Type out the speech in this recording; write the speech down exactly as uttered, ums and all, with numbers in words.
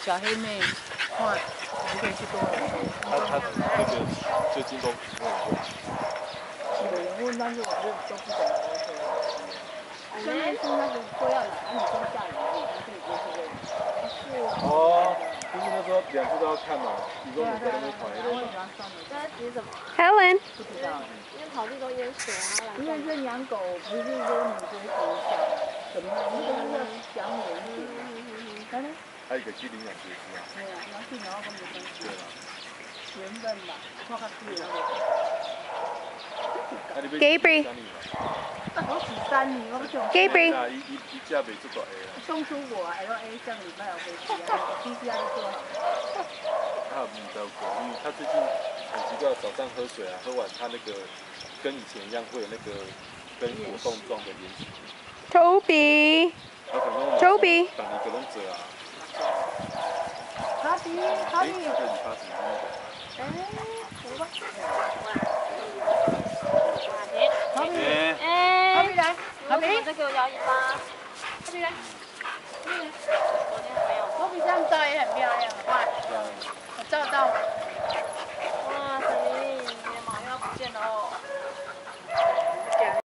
小黑妹，哇，你可以去多了。 他他那个最近都没有问。 有人问，但是我就都不懂 OK。现在是那个说要来，啊，你说下雨，你还可以接受这个。是。哦， 就是那时候两只都要看嘛，一共五个人会跑一个嘛。 这是什么 Helen， 不知道。 因为草地都淹水啊。 因为认养狗不是说你多从小怎么样，那个是要讲远一点。来来。 还有一个去领养学师啊。 对啊，然后去然后跟别人对了。缘分吧，看看自己。 Gabriel。 我是三年，我不想。 Gabriel。 伊伊伊只袂做大个啦。 送出国 L A 上个礼拜有飞机啊 ，P C R 就做好了。 他唔知道过，因为他最近很奇怪，早上喝水啊，喝完他那个跟以前一样会有那个跟果冻状的眼睛。 Toby。Toby。 等一个人走啊。 哈比，哈比。 他的尾巴怎么那个？ 哎，走吧。 哈比， 哎，哈比来，哈比， 再给我摇尾巴。哈比来，哈比来，昨天还没有。 哈比这样照也很漂亮，快，我照到。